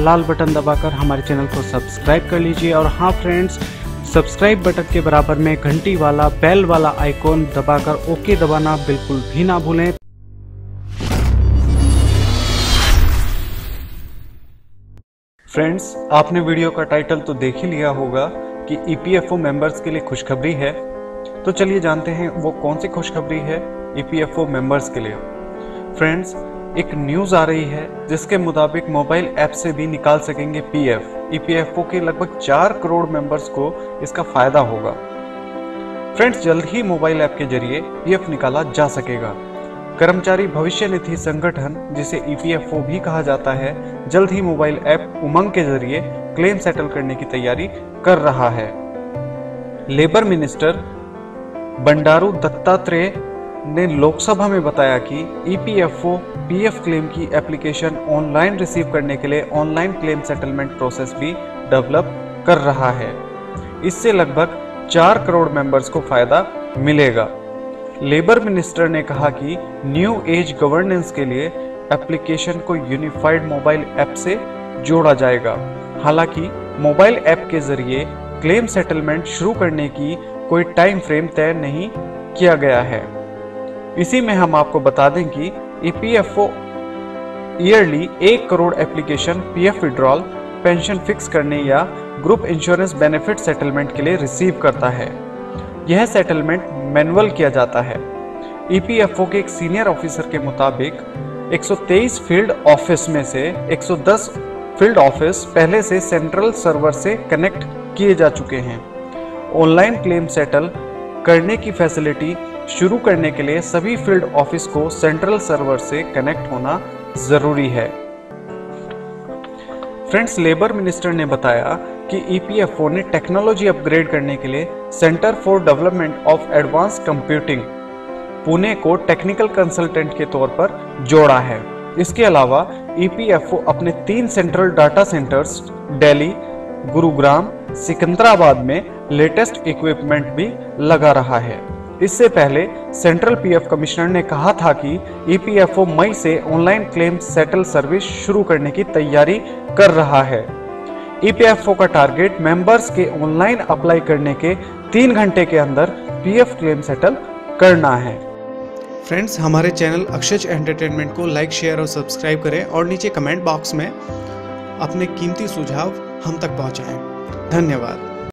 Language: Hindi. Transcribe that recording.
लाल बटन दबाकर हमारे चैनल को सब्सक्राइब कर लीजिए। और हाँ फ्रेंड्स, सब्सक्राइब बटन के बराबर में घंटी वाला बेल वाला आइकॉन दबाकर ओके दबाना बिल्कुल भी ना भूलें। फ्रेंड्स, आपने वीडियो का टाइटल तो देख ही लिया होगा कि ईपीएफओ मेंबर्स के लिए खुशखबरी है। तो चलिए जानते हैं वो कौन सी खुशखबरी है ईपीएफओ मेंबर्स के लिए। फ्रेंड्स, एक न्यूज़ आ रही है जिसके मुताबिक मोबाइल ऐप से भी निकाल सकेंगे पीएफ। ईपीएफओ के लगभग 4 करोड़ मेंबर्स को इसका फायदा होगा। फ्रेंड्स, जल्द ही मोबाइल ऐप के जरिए पीएफ निकाला जा सकेगा। कर्मचारी भविष्य निधि संगठन, जिसे ईपीएफओ भी कहा जाता है, जल्द ही मोबाइल ऐप उमंग के जरिए क्लेम सेटल करने की तैयारी कर रहा है। लेबर मिनिस्टर बंडारू दत्तात्रेय ने लोकसभा में बताया कि ईपीएफओ पीएफ क्लेम की एप्लीकेशन ऑनलाइन रिसीव करने के लिए ऑनलाइन क्लेम सेटलमेंट प्रोसेस भी डेवलप कर रहा है। इससे लगभग 4 करोड़ मेंबर्स को फायदा मिलेगा। लेबर मिनिस्टर ने कहा कि न्यू एज गवर्नेंस के लिए एप्लीकेशन को यूनिफाइड मोबाइल ऐप से जोड़ा जाएगा। हालांकि मोबाइल ऐप के जरिए क्लेम सेटलमेंट शुरू करने की कोई टाइम फ्रेम तय नहीं किया गया है। इसी में हम आपको बता दें कि EPFO yearly 1 crore application PF withdrawal, pension fix करने या ग्रुप इंश्योरेंस बेनिफिट सेटलमेंट के लिए रिसीव करता है। यह सेटलमेंट मैनुअल किया जाता है। ईपीएफओ के एक सीनियर ऑफिसर के मुताबिक 123 फील्ड ऑफिस में से 110 फील्ड ऑफिस पहले से सेंट्रल सर्वर से कनेक्ट किए जा चुके हैं। ऑनलाइन क्लेम सेटल करने की फैसिलिटी शुरू करने के लिए सभी फील्ड ऑफिस को सेंट्रल सर्वर से कनेक्ट होना जरूरी है। फ्रेंड्स, लेबर मिनिस्टर ने बताया कि ईपीएफओ ने टेक्नोलॉजी अपग्रेड करने के लिए centre for development of advance computing Pune को टेक्निकल कंसल्टेंट के तौर पर जोड़ा है। इसके अलावा ईपीएफओ अपने 3 central data centres Delhi, Gurugram, Secunderabad में लेटेस्ट इक्विपमेंट भी लगा रहा है। इससे पहले सेंट्रल पीएफ कमिश्नर ने कहा था कि ईपीएफओ मई से ऑनलाइन क्लेम सेटल सर्विस शुरू करने की तैयारी कर रहा है। ईपीएफओ का टारगेट मेंबर्स के ऑनलाइन अप्लाई करने के 3 घंटे के अंदर पीएफ क्लेम सेटल करना है। फ्रेंड्स, हमारे चैनल अक्षज एंटरटेनमेंट को लाइक, शेयर और सब्सक्राइब करें और नीचे कमेंट बॉक्स में अपने कीमती सुझाव हम तक पहुंचाएं। धन्यवाद।